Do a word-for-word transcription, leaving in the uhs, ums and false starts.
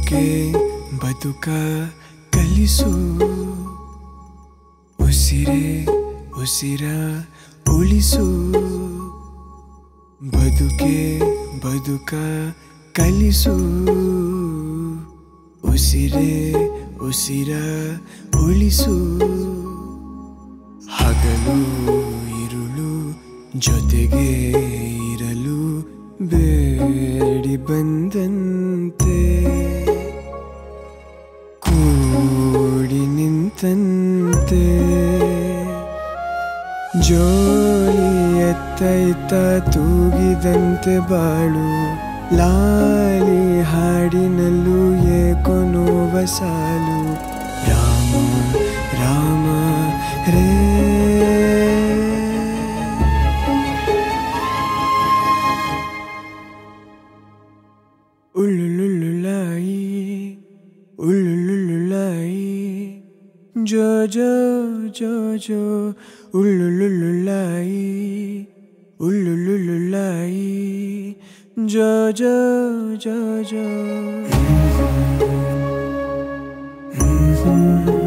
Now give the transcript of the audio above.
ಬದುಕೆ ಬದುಕ ಕಲಿಸು ಉಸಿರೇ ಉಸಿರ ಉಳಿಸು ಬದುಕೆ ಬದುಕ ಕಲಿಸು ಉಸಿರೇ ಉಸಿರ ಉಳಿಸು ಹಗಲು ಇರುಳು ಜೊತೆಗೆ ಇರಲು ಬೇಡಿ ಬಂದಂತೆ ಕೂಡಿ ನಿಂತಂತೆ ಜೋಲಿ ಎತ್ತೈತ ತೂಗಿದಂತೆ ಬಾಳು ಲಾಲಿ ಹಾಡಿನಲ್ಲೂ ಏಕೋ ನೋವ ಸಾಲು ರಾಮ ರಾಮ ರೇ ಉಳ್ಳುಳ್ಳುಳ್ಳಾಯಿ ಉಳ್ಳುಳ್ಳುಳ್ಳಾಯಿ ಜೋ ಜೋ ಜೋ ಜೋ ಉಳ್ಳುಳ್ಳುಳ್ಳಾಯಿ ಉಳ್ಳುಳ್ಳುಳ್ಳಾಯಿ ಜೋ ಜೋ ಜೋ ಜೋ